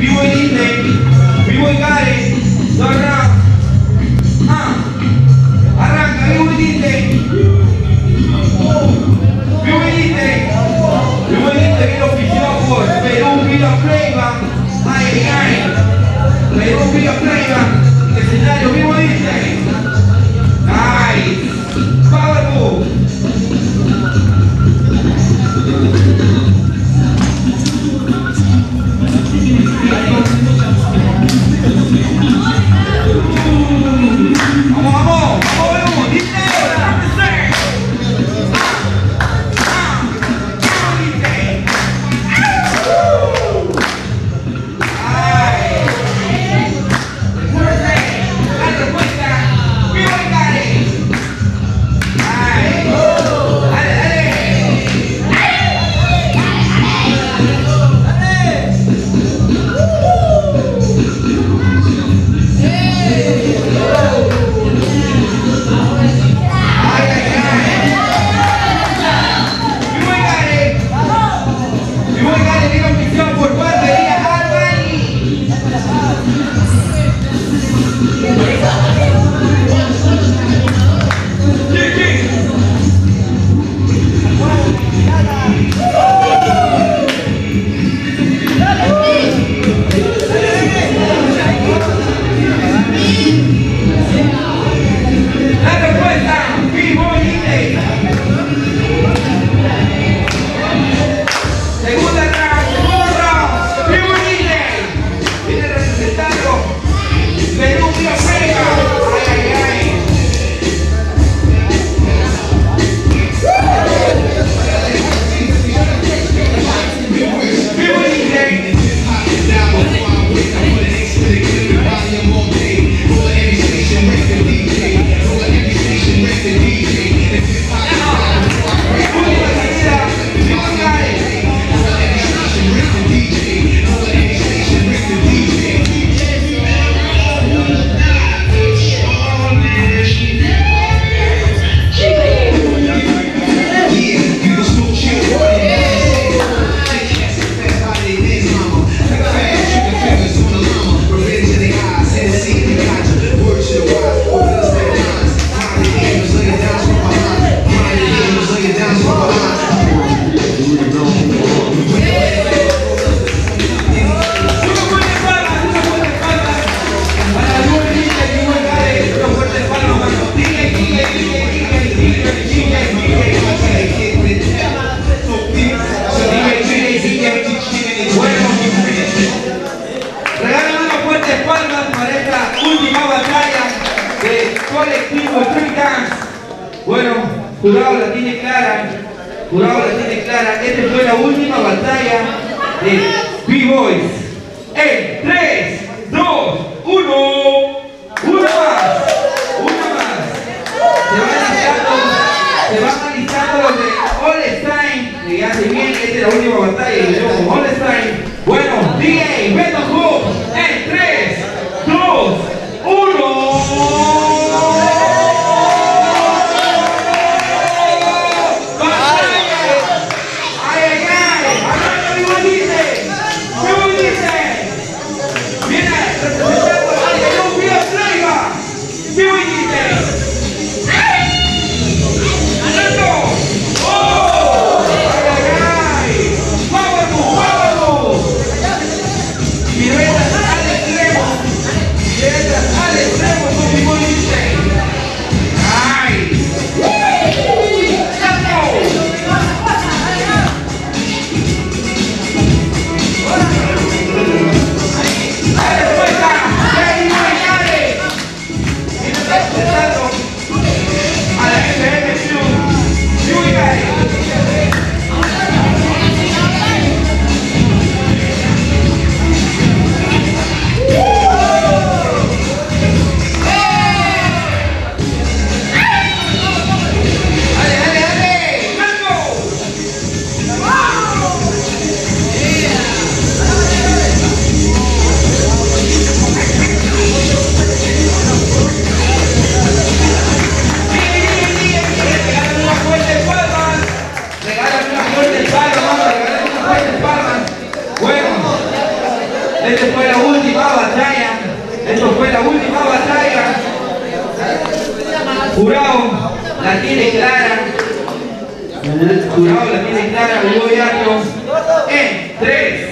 B-Boy Disney, B-Boy Karen, 2 rounds. Arranca, B-Boy Disney. B-Boy Disney. B-Boy Disney que lo ofició por Perú Villa Playback. Ay. Perú Villa Playback. Escenario B-Boy Disney. Nice. Power move. Colectivo Street Dance. Bueno, jurado la tiene clara. Esta fue la última batalla de B-Boys. En 3, 2, 1. Una más. Se van alistando los de All-Stein. Que ya se viene, esta es la última batalla y luego con All-Stein. Bueno, DJ, Beto Hook. En 3, 2, 1. Power move. Esta fue la última batalla. Esto fue la última batalla. Jurado la tiene clara. El jurado la tiene clara. Voy a en 3,